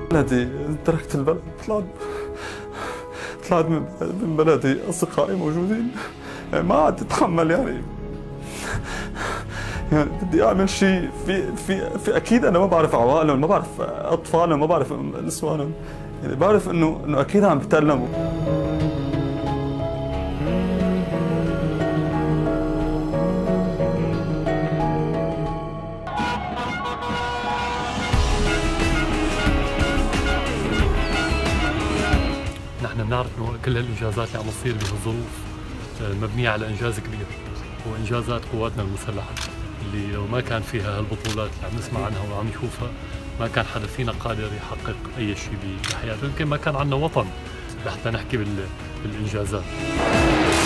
بلدي تركت البلد، طلعت من بلدي، أصدقائي موجودين، ما عاد أتحمل يعني بدي أعمل شيء في أكيد أنا ما بعرف عوائلهم، ما بعرف أطفالهم، ما بعرف نسوانهم، يعني بعرف إنه أكيد عم بيتألموا. نحن بنعرف انه كل هالانجازات اللي عم تصير بهالظروف مبنيه على انجاز كبير، وانجازات قواتنا المسلحه اللي لو ما كان فيها هالبطولات اللي عم نسمع عنها وعم نشوفها ما كان حدا فينا قادر يحقق اي شيء بحياته، يمكن ما كان عندنا وطن لحتى نحكي بالانجازات.